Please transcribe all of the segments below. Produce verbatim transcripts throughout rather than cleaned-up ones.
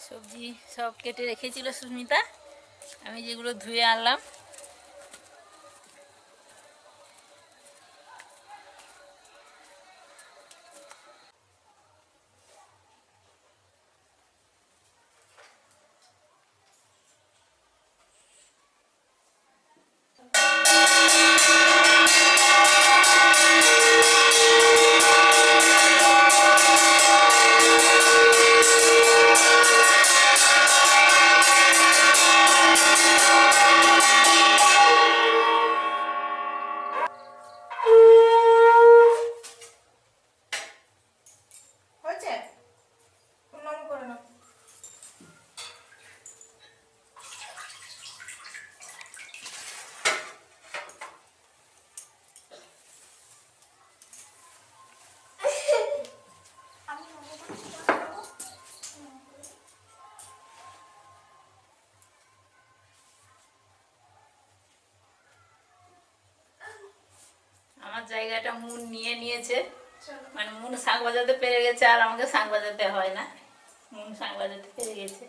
সবজি সব কেটে রেখেছিল সুস্মিতা, আমি যেগুলো ধুয়ে আনলাম। আমার জায়গাটা মুন নিয়ে নিয়েছে, মানে মুন শাঁখ বাজাতে পেরে গেছে, আর আমাকে শাঁখ বাজাতে হয় না, মুন শাঁখ বাজাতে পেরে গেছে।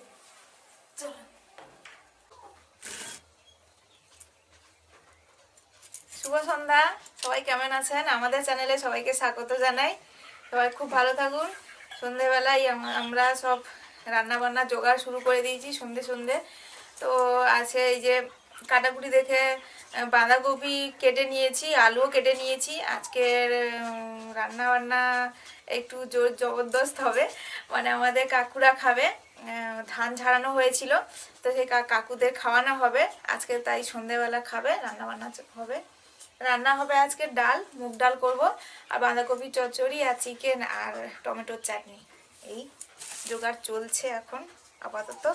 শুভ সন্ধ্যা, সবাই কেমন আছেন? আমাদের চ্যানেলে সবাইকে স্বাগত জানাই। সবাই খুব ভালো থাকুন। সন্ধেবেলায় আমরা সব রান্না বান্না জোগাড় শুরু করে দিয়েছি সন্ধে সন্ধে। তো আছে এই যে কাটাকুটি দেখে বাঁধাকপি কেটে নিয়েছি, আলুও কেটে নিয়েছি। আজকের রান্না বান্না একটু জোর জবরদস্ত হবে, মানে আমাদের কাকুরা খাবে, ধান ঝাড়ানো হয়েছিল তো সেই কাকুদের খাওয়ানো হবে আজকে, তাই সন্ধেবেলা খাবে, রান্না বান্না হবে। রান্না হবে আজকে ডাল, মুগ ডাল করব, আর বাঁধাকপি চচ্চড়ি, আর চিকেন, আর টমেটোর চাটনি। এই জোগাড় চলছে এখন আপাতত।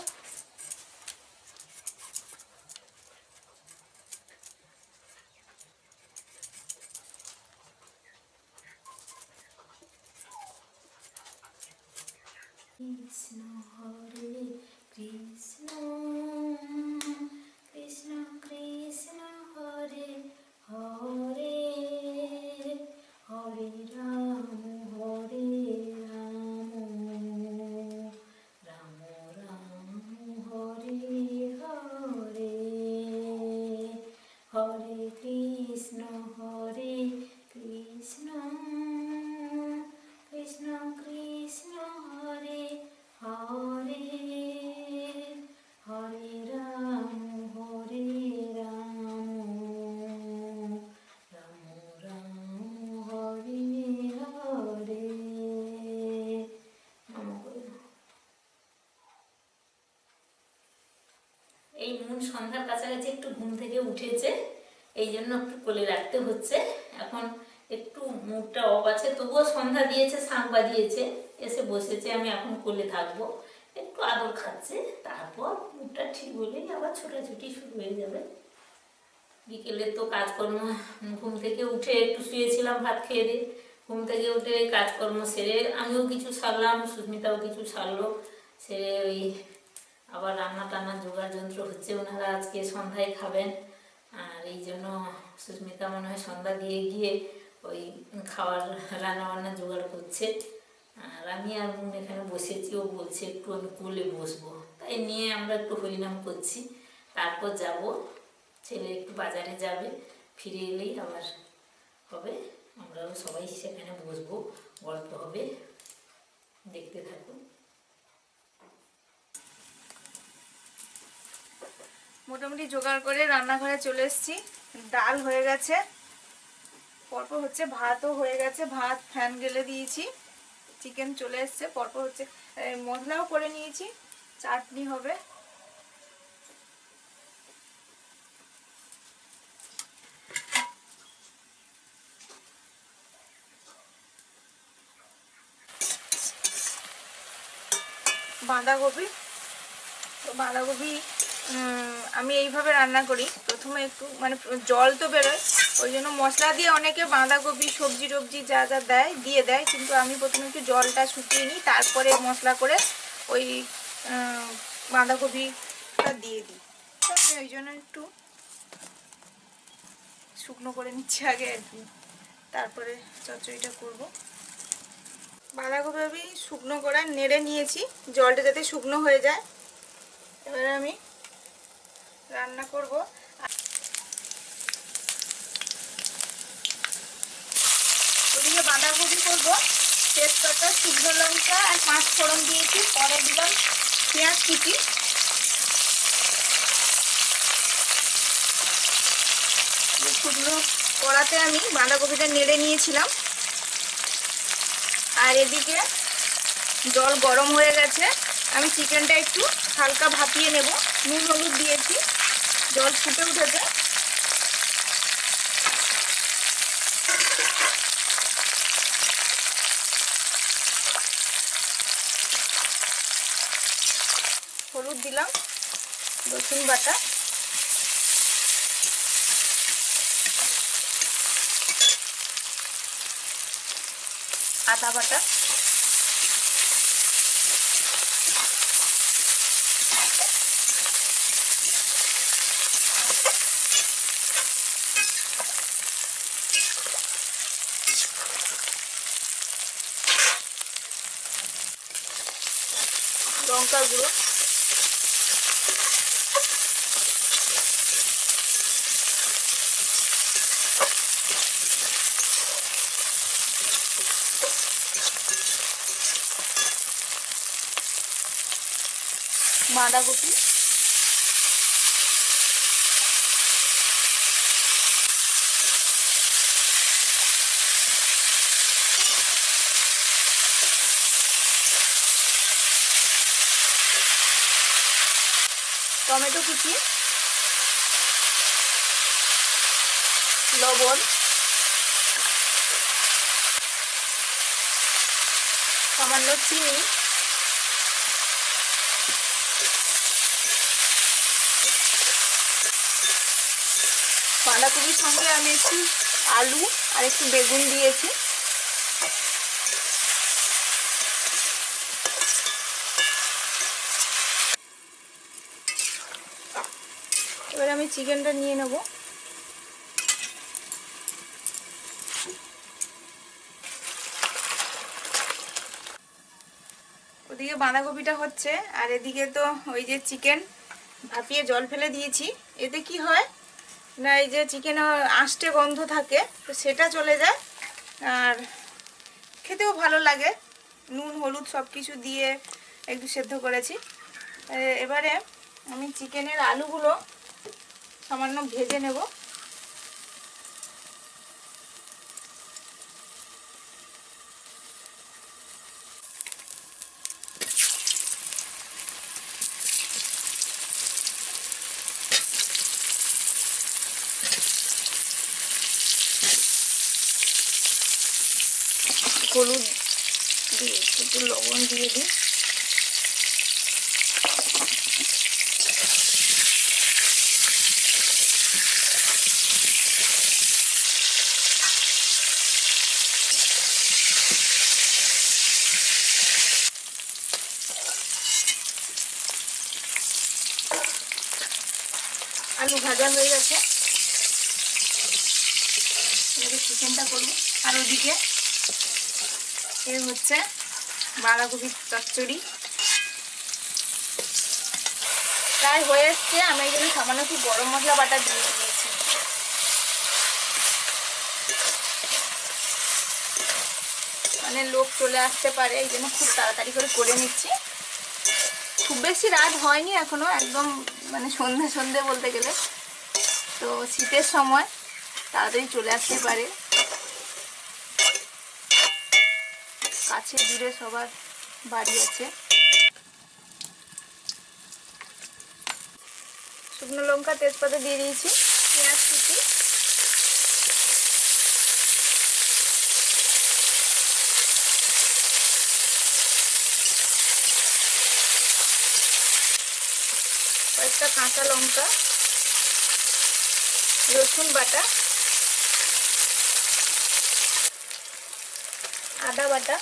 কৃষ্ণ হরে কৃষ্ণ কৃষ্ণ কৃষ্ণ হরে হরে হরে রাম হরে রাম রাম রাম হরে হরে হরে কৃষ্ণ হরে কৃষ্ণ কৃষ্ণ কৃষ্ণ হরে হরে হরে রাম হরে রাম রাম রাম হরে হরে। এই মুন সন্ধ্যার কাছাকাছি একটু ঘুম থেকে উঠেছে, এই জন্য একটু কোলে রাখতে হচ্ছে। এখন একটু মুখটা অফ আছে, তবুও সন্ধ্যা দিয়েছে, শাঁখ বাজিয়েছে, এসে বসেছে, আমি এখন কোলে থাকবো, একটু আদর খাচ্ছে, তারপর মুখটা ঠিক হলেই আবার ছোটাছুটি শুরু হয়ে যাবে। বিকেলে তো কাজকর্ম, ঘুম থেকে উঠে একটু শুয়েছিলাম ভাত খেয়ে দিয়ে, ঘুম থেকে উঠে কাজকর্ম সেরে আমিও কিছু সারলাম, সুস্মিতাও কিছু সারলো, সেরে ওই আবার রান্না টান্না জোগাড় যন্ত্র হচ্ছে, ওনারা আজকে সন্ধ্যায় খাবেন, আর এই জন্য সুস্মিতা মনে হয় সন্ধ্যা দিয়ে গিয়ে ওই খাওয়ার রান্না বান্না জোগাড় করছে, আর আমি আর মুন এখানে বসেছি, ও বলছে একটু আমি কোলে বসবো, তাই নিয়ে আমরা একটু হরিনাম করছি, তারপর যাব, ছেলে একটু বাজারে যাবে, ফিরে এলেই আবার হবে, আমরাও সবাই সেখানে বসবো, গল্প হবে, দেখতে থাকুন। মোটামুটি জোগাড় করে রান্নাঘরে চলে এসেছি। ডাল হয়ে গেছে, পরপর হচ্ছে ভাতও হয়ে গেছে, ভাত ফ্যান গেলে দিয়েছি, চিকেন চলে এসছে, পরপর হচ্ছে মশলাও করে নিয়েছি, চাটনি হবে। বাঁধাকপি, তো বাঁধাকপি আমি এইভাবে রান্না করি, প্রথমে একটু মানে জল তো বেরোয়, ওই জন্য মশলা দিয়ে অনেকে বাঁধাকপি সবজি টবজি যা যা দেয় দিয়ে দেয়, কিন্তু আমি প্রথমে একটু জলটা শুকিয়ে নিই, তারপরে মশলা করে ওই বাঁধাকপিটা দিয়ে দিই। তো আমি ওই জন্য একটু শুকনো করে নিচ্ছি আগে আর কি, তারপরে চচ্চড়িটা করব। বাঁধাকপি আমি শুকনো করে নেড়ে নিয়েছি, জলটা যাতে শুকনো হয়ে যায়। এবারে আমি রান্না করব। ওদিকে বাঁধাকপি করব, তেজপাতা, শুকনো লঙ্কা আর পাঁচ ফোড়ন দিয়েছি, পরে দিলাম পেঁয়াজ কুচি। শুকনো কড়াতে আমি বাঁধাকপিটা নেড়ে নিয়েছিলাম। আর এদিকে জল গরম হয়ে গেছে, আমি চিকেনটা একটু হালকা ভাপিয়ে নেব। নুন হলুদ দিয়েছি, জল ফুটে উঠেছে। হলুদ দিলাম, রসুন বাটা, আদা বাটা, লঙ্কা গুঁড়ো, বাঁধাকপি, টমেটো কুচি, লবণ, সামান্য চিনি, বাঁধাকপির সঙ্গে আমি একটু আলু আর একটু বেগুন দিয়েছি। এবারে আমি চিকেনটা নিয়ে নেব। ওদিকে বাঁধাকপিটা হচ্ছে, আর এদিকে তো ওই যে চিকেন ভাপিয়ে জল ফেলে দিয়েছি। এতে কি হয় না, এই যে চিকেনে আষ্টে গন্ধ থাকে, তো সেটা চলে যায় আর খেতেও ভালো লাগে। নুন হলুদ সব কিছু দিয়ে একটু সেদ্ধ করেছি। এবারে আমি চিকেনের আলুগুলো সামান্য ভেজে নেব। হলুদ দিয়ে একটু লবণ দিয়ে দিই। আলু ভাজা হয়ে গেছে, এবারে চিকেনটা করবো। আর ওদিকে এ হচ্ছে বাঁধাকপির চচ্চড়ি প্রায় হয়ে এসছে। আমি এই জন্য সামান্য একটু গরম মশলা বাটা দিয়ে দিয়েছি। মানে লোক চলে আসতে পারে, এই জন্য খুব তাড়াতাড়ি করে করে নিচ্ছি। খুব বেশি রাত হয়নি এখনো, একদম মানে সন্ধে সন্ধে বলতে গেলে। তো শীতের সময় তাড়াতাড়ি চলে আসতে পারে, কাছে দূরে সবার বাড়ি আছে। শুকনো লঙ্কা তেজপাতা দিয়ে দিয়েছি, পেঁয়াজ কুচি, কয়েকটা কাঁচা লঙ্কা, রসুন বাটা, আদা বাটা,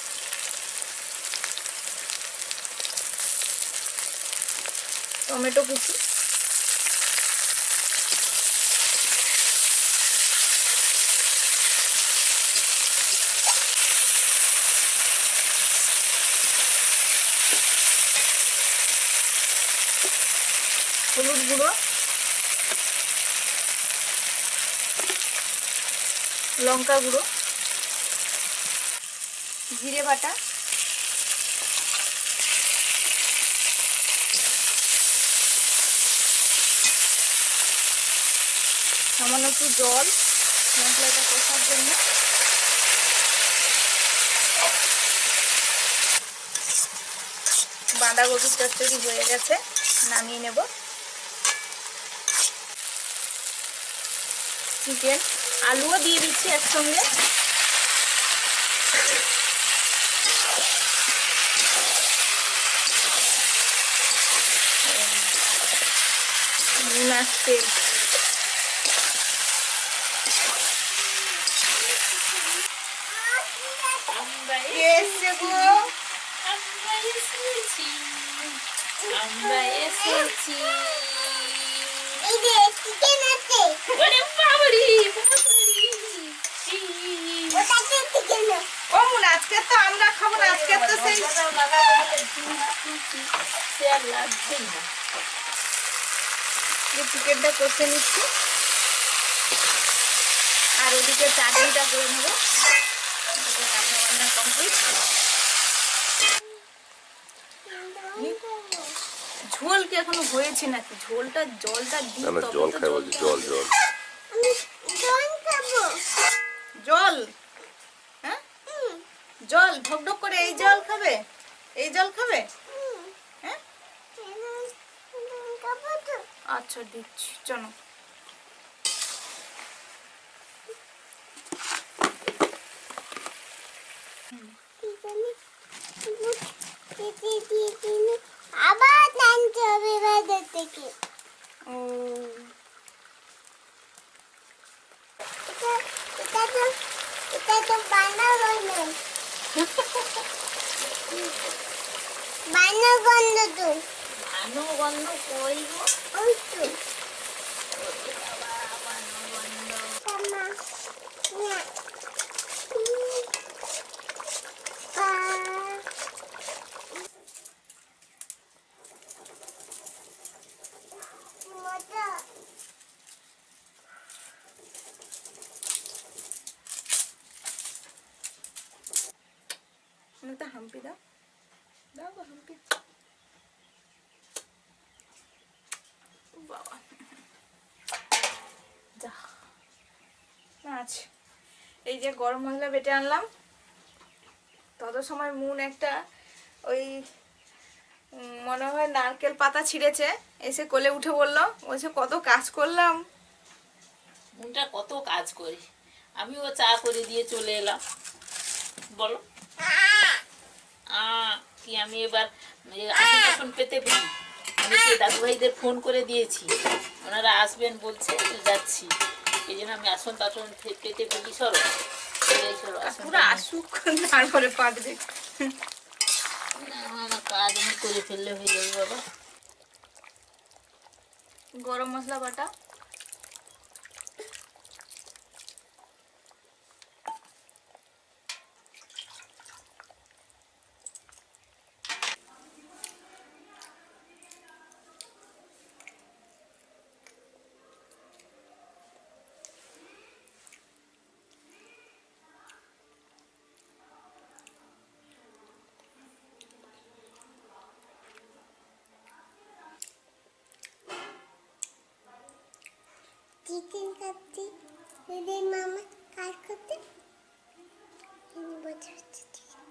টমেটো কুচি, হলুদ গুঁড়ো, লঙ্কা গুঁড়ো, জিরে বাটা, সামান্য একটু জল মশলাটা কষার জন্য। বাঁধাকপির চচ্চড়ি হয়ে গেছে, নামিয়ে নেব। চিকেন আলুও দিয়ে দিচ্ছি একসঙ্গে। নুন আসছে, এসে গো আমরা এসেছি, আমরা এসেছি। ওরে বাবারে, অমন আজকে তো আমরা খাবো না, আজকে তো সেই চিকেনটা কষে নিচ্ছি আর ওদিকে চাটনিটা করে নেবো। রান্না বান্না কমপ্লিট। ঝোল কি এখনো হয়েছে নাকি? ঝোলটা জলটা দিই না তবে জল তো খাই জল বলছি, জল জল জল হ্যাঁ জল ঢক ঢক করে এই জল খাবে, এই জল খাবে হ্যাঁ? আচ্ছা দিচ্ছি, চলো। আবার টানতে হবে বাজার থেকে। ও এটা এটা তো এটা তো বানানো নেই। বানানো গন্ধ তো ভানু গন্ধ কই গো? ওই তো ওরে বাবা, ভানু গন্ধ। সামা না পা মজা একটা হাম্পি দাও, দাও গো হাম্পি। বাবা যা নাচ। এই যে গরম মশলা বেটে আনলাম, তত সময় মুন একটা ওই উম, মনে হয় নারকেল পাতা ছিঁড়েছে, এসে কোলে উঠে বললো, বলছে কত কাজ করলাম। মুনটা কত কাজ করি, আমিও চা করে দিয়ে চলে এলাম। বলো আ কি আমি এবার আসন টাসন পেতে ফেলি। আমি সেই দাদু ভাইদের ফোন করে দিয়েছি, ওনারা আসবেন বলছে, তো যাচ্ছি। এই জন্য আমি আসন টাসন ফে- পেতে ফেলি। সরো এই সরো, আসন পুরো আসুক তারপরে পাকবে। না, আমার কাজ আমি করে ফেললে হয়ে যাবে বাবা। গরম মশলা বাটা, চিকেন কাটতে যদি মামা কাজ করতে বসে বসে চিকেন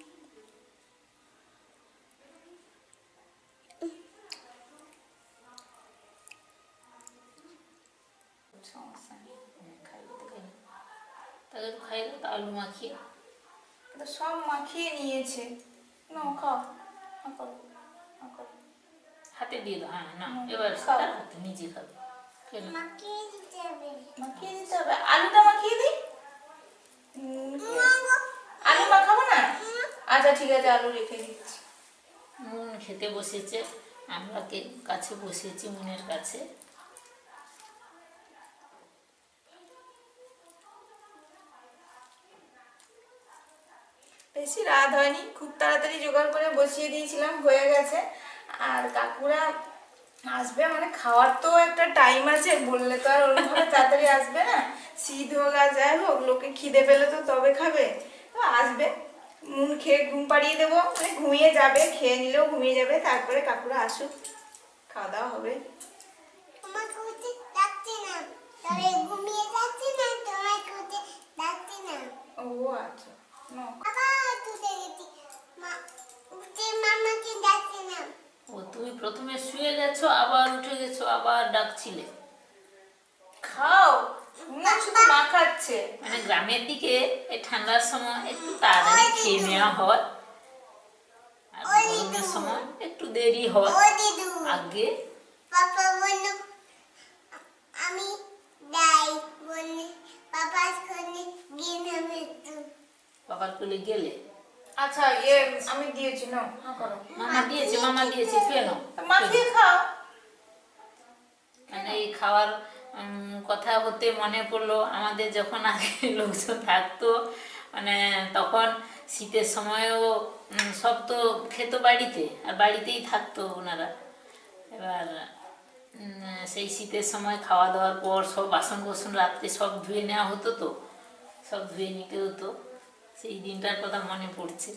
সমস্যা নেই, খাইলে তো খাইলে, তাহলে তো খাইলে তো আলু মাখিয়ে তো সব মাখিয়ে নিয়েছে। না খাও, না খাও, না খাও। হাতে দিয়ে দাও। হ্যাঁ না, এবার খাও। তার হাতে নিজে খাবে। কেন? মাখিয়ে দিতে হবে। মাখিয়ে দিতে হবে। আলুটা মাখিয়ে দিই। উম, আলু মাখাবো না? আচ্ছা ঠিক আছে, আলু রেখে দিচ্ছি। মুন খেতে বসেছে, আমরা কে কাছে বসেছি মুনের কাছে। বেশি রাত হয়নি, খুব তাড়াতাড়ি জোগাড় করে বসিয়ে দিয়েছিলাম, হয়ে গেছে। আর কাকুরা আসবে মানে খাওয়ার তো একটা টাইম আছে, বললে তো আর ওরকমভাবে তাড়াতাড়ি আসবে না। শীত হোক আর যাই হোক, লোকে খিদে পেলে তো তবে খাবে। তো আসবে, মুন খেয়ে ঘুম পাড়িয়ে দেবো, মানে ঘুমিয়ে যাবে, খেয়ে নিলেও ঘুমিয়ে যাবে, তারপরে কাকুরা আসুক, খাওয়া দাওয়া হবে। আমাকে উঠে ডাকছে না, তবে ঘুমিয়ে যাচ্ছে না, তোমাকে উঠে ডাকছে না। ও আচ্ছা, নাও। আবার উঠে গেছি, মা উঠে মামাকে ডাকছে না। ও তুমি প্রথমে শুয়ে গেছো, আবার উঠে গেছো, আবার ডাকছিলে। খাও, না শুধু মা খাচ্ছে। মানে গ্রামের দিকে এই ঠান্ডার সময় একটু তাড়াতাড়ি খেয়ে নেওয়া হয়, আর গরমের সময় একটু দেরি হয়। ও দিদু, আগে পাপা বলল আমি যাই, বললে পাপা শুনে গিয়ে নামে একটু। বাবার কোলে গেলে আচ্ছা ইয়ে আমি দিয়েছি, নাও হ্যাঁ করো। মামা দিয়েছে, মামা দিয়েছে, খেয়ে নাও। মাখিয়ে খাও। মানে এই খাওয়ার উম, কথা হতে মনে পড়লো, আমাদের যখন আগে লোকজন থাকতো, মানে তখন শীতের সময়ও উম, সব তো খেত বাড়িতে, আর বাড়িতেই থাকতো ওনারা। এবার উম, সেই শীতের সময় খাওয়া দাওয়ার পর সব বাসন কোসন রাত্রে সব ধুয়ে নেওয়া হতো, তো সব ধুয়ে নিতে হতো। সেই দিনটার কথা মনে পড়ছে।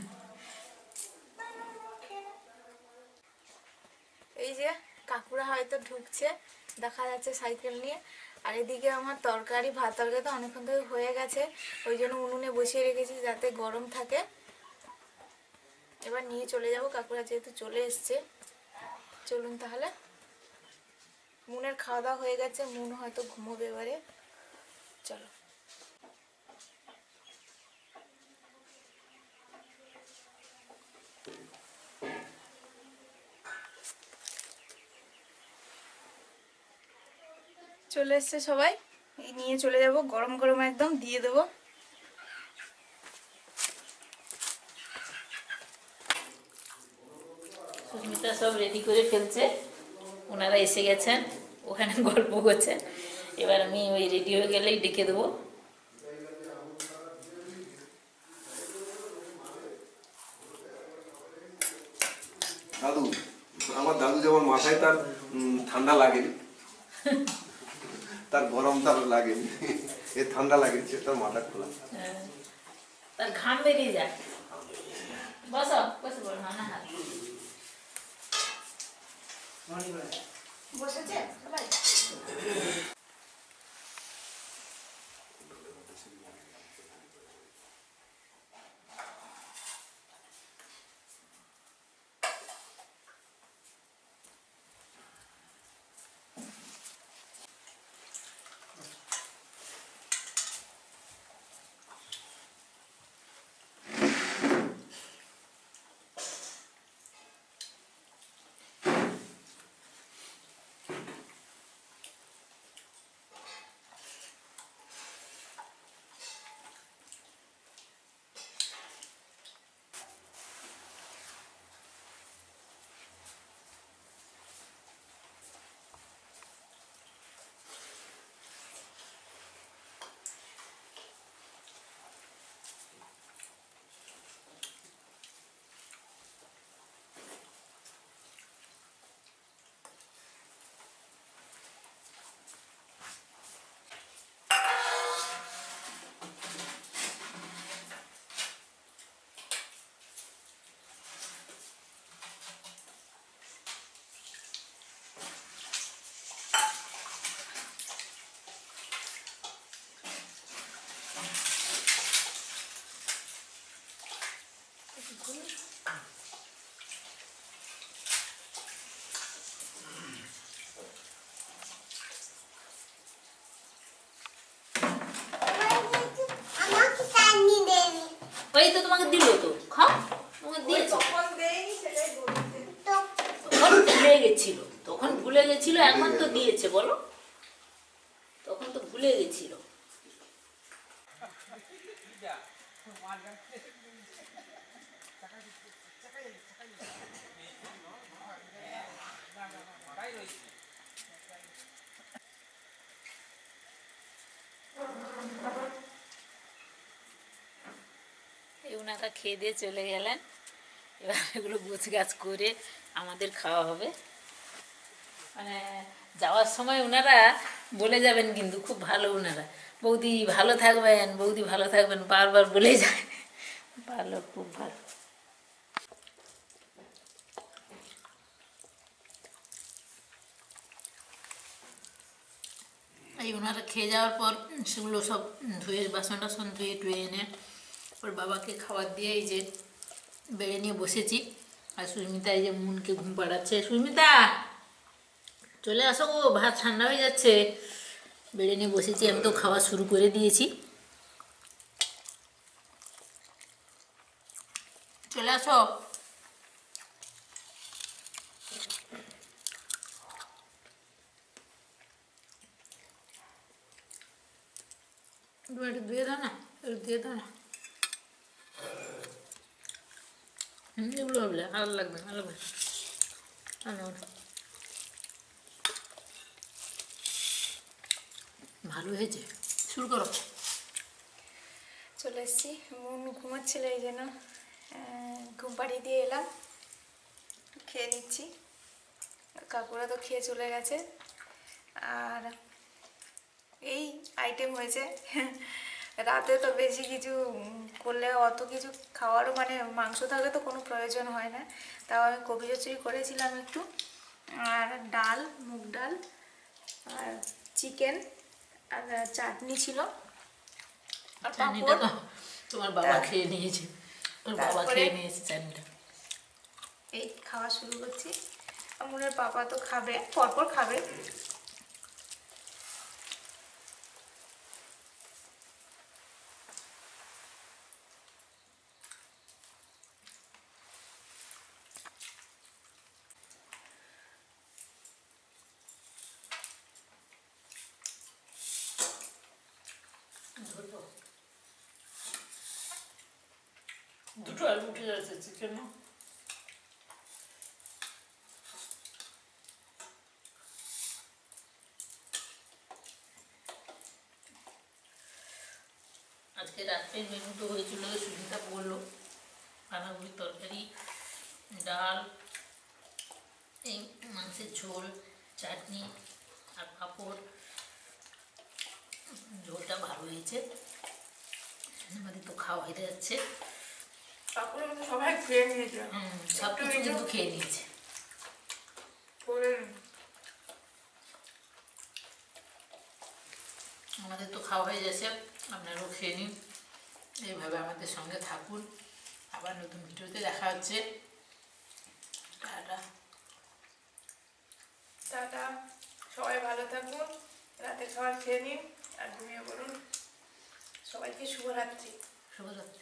এই যে কাকুরা হয়তো ঢুকছে, দেখা যাচ্ছে সাইকেল নিয়ে। আর এদিকে আমার তরকারি, ভাত তরকারি তো অনেকক্ষণ থেকে হয়ে গেছে, ওই জন্য উনুনে বসিয়ে রেখেছি যাতে গরম থাকে। এবার নিয়ে চলে যাব, কাকুরা যেহেতু চলে এসছে। চলুন তাহলে। মুনের খাওয়া দাওয়া হয়ে গেছে, মুন হয়তো ঘুমোবে এবারে। চলো। চলে এসছে সবাই, এই নিয়ে চলে যাব, গরম গরম একদম দিয়ে দেবো। সুস্মিতা সব রেডি করে ফেলছে, ওনারা এসে গেছেন, ওখানে গল্প করছেন। এবার আমি ওই রেডি হয়ে গেলেই ডেকে দেবো। দাদু, আমার দাদু যেমন মাথায় তার উম, ঠান্ডা লাগেনি, তার গরম তার লাগেনি, এ ঠান্ডা লাগেছে তার মাথা খোলা। হ্যাঁ, তার ঘাম বেরিয়ে যায়। বসো, বসে পড়ো, নানা হাত। বসেছে সবাই? আমাকে টানি দেবে ওই তো তোমাকে দিল, তো খাও, তোমাকে দিয়েছো। তখন দেয়নি, সেটাই বলছে। তো তখন ভুলে গেছিল, তখন ভুলে গেছিল, এখন তো দিয়েছে, বলো। তখন তো ভুলে গেছিল। এই ওনারা খেয়ে দিয়ে চলে গেলেন, এবার এগুলো গুছ গাছ করে আমাদের খাওয়া হবে। মানে যাওয়ার সময় ওনারা বলে যাবেন, কিন্তু খুব ভালো ওনারা, বৌদি ভালো থাকবেন, বৌদি ভালো থাকবেন, বারবার বলে যায়। ভালো, খুব ভালো। এই ওনারা খেয়ে যাওয়ার পর সেগুলো সব ধুয়ে, বাসন টাসন ধুয়ে টুয়ে এনে ওর বাবাকে খাবার দিয়ে এই যে বেড়ে নিয়ে বসেছি। আর সুস্মিতা এই যে মুনকে ঘুম পাড়াচ্ছে। সুস্মিতা চলে আসো গো, ভাত ঠান্ডা হয়ে যাচ্ছে। বেড়ে নিয়ে বসেছি, আমি তো খাওয়া শুরু করে দিয়েছি। চলে আসো। একটু দিয়ে দাও না, একটু দিয়ে দাও না। হুম, এগুলো হবে ভালো লাগবে, ভালো লাগবে। ভালো হয়েছে, শুরু করো। চলে এসেছি, মন ঘুমাচ্ছিল এই জন্য ঘুম পাড়িয়ে দিয়ে এলাম, খেয়ে নিচ্ছি। কাকুরা তো খেয়ে চলে গেছে। আর এই আইটেম হয়েছে। রাতে তো বেশি কিছু করলে অত কিছু খাওয়ারও মানে মাংস থাকলে তো কোনো প্রয়োজন হয় না। তাও আমি কবি চচ্চড়ি করেছিলাম একটু, আর ডাল, মুগ ডাল, আর চিকেন, আর চাটনি ছিল, আর চাটনিটা পাঁপড়। তো তোমার বাবা খেয়ে নিয়েছে, ওর বাবা তারপরে খেয়ে নিয়েছে চাটনিটা। এই খাওয়া শুরু করছি। আমুনের পাপা তো খাবে, পরপর খাবে। দুটো আলু উঠে যাচ্ছে চিকেন। আজকে রাত্রের মেনু তো হয়েছিল, সুস্মিতা বললো বাঁধাকপির তরকারি, ডাল, এই মাংসের ঝোল, চাটনি আর পাঁপড়। ঝোলটা ভালো হয়েছে, আমাদের তো খাওয়া হয়ে যাচ্ছে। তারপরে সবাই খেয়ে নিয়েছে, হুম, সব কিছু কিন্তু খেয়ে নিয়েছে। আমাদের তো খাওয়া হয়ে গেছে, আপনারাও খেয়ে নিন। এইভাবে আমাদের সঙ্গে থাকুন। আবার নতুন ভিডিওতে দেখা হচ্ছে। টাটা টাটা, সবাই ভালো থাকুন, রাতের খাবার খেয়ে নিন আর ঘুমিয়ে পড়ুন। সবাইকে শুভরাত্রি। শুভরাত্রি।